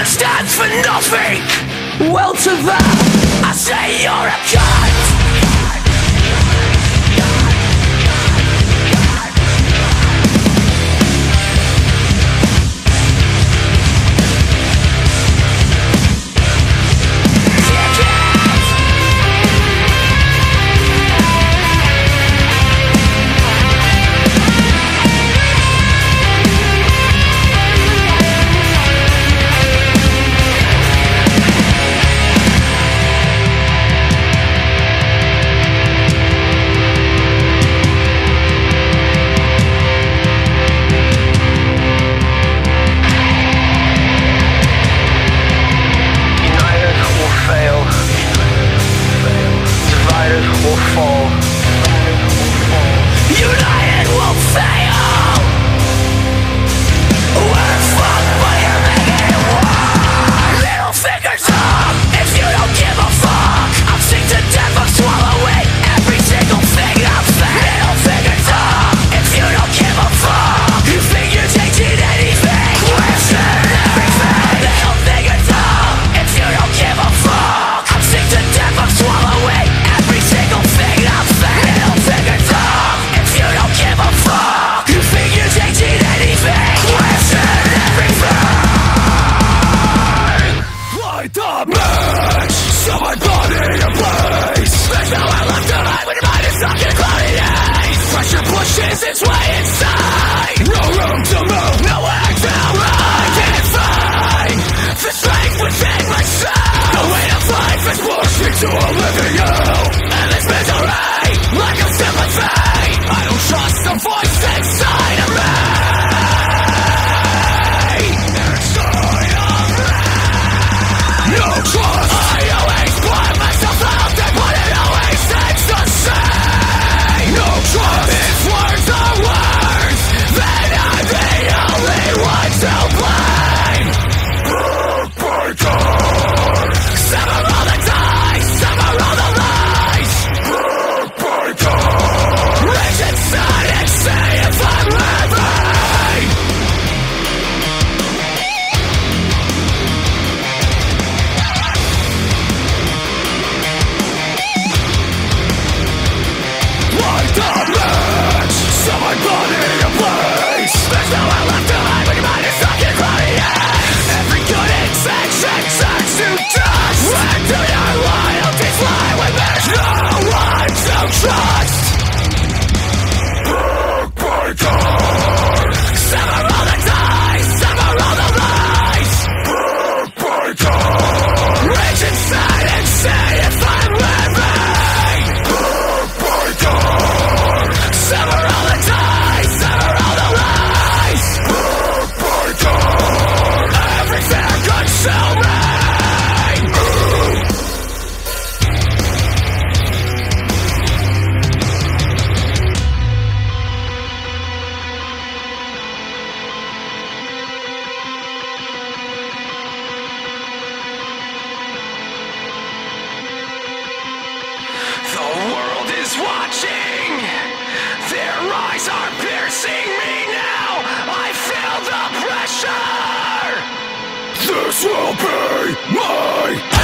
stands for nothing. Well, to that I say you're a cunt. Its way inside. No room to move, nowhere to run. Can't find the strength within myself. The weight of life has pushed me to a living hell. And this misery, lack of sympathy, I don't trust the voice inside of me. Inside of me. No trust. I always put myself out there, but it always ends the same. No trust. If words are words, then I'm the only one to blame. Breaker. Sever all the ties, sever all the lies. Breaker. Reach inside and see if I'm living. Light the match, set my body ablaze. There's nowhere left to hide when your mind is stuck in cloudy haze. Every good intention turns to dust. Where do your loyalties lie when there's no one to trust? Breaker. Sever all the ties, sever all the lies. Breaker. Reach inside and see if I'm living. Breaker. Sever all the ties, sever all the lies. Breaker. Everything consume me. The world is watching. Their eyes are piercing me now. I feel the pressure. This will be my